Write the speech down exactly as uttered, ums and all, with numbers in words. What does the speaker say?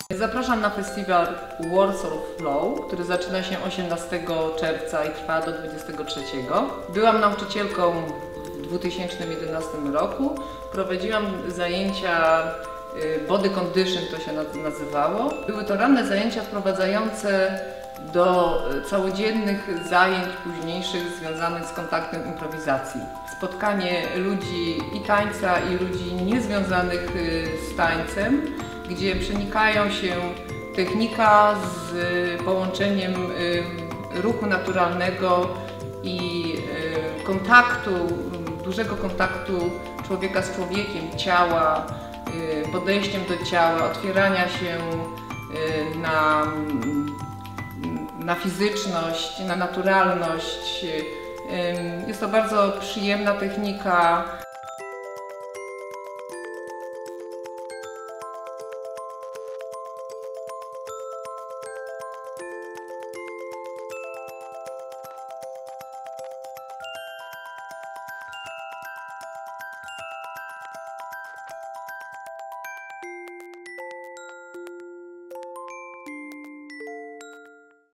Zapraszam na festiwal Warsaw Flow, który zaczyna się osiemnastego czerwca i trwa do dwudziestego trzeciego. Byłam nauczycielką w dwa tysiące jedenastym roku. Prowadziłam zajęcia Body Condition, to się nazywało. Były to ranne zajęcia wprowadzające do całodziennych zajęć późniejszych związanych z kontaktem improwizacji. Spotkanie ludzi i tańca, i ludzi niezwiązanych z tańcem, gdzie przenikają się technika z połączeniem ruchu naturalnego i kontaktu, dużego kontaktu człowieka z człowiekiem, ciała, podejściem do ciała, otwierania się na, na fizyczność, na naturalność. Jest to bardzo przyjemna technika.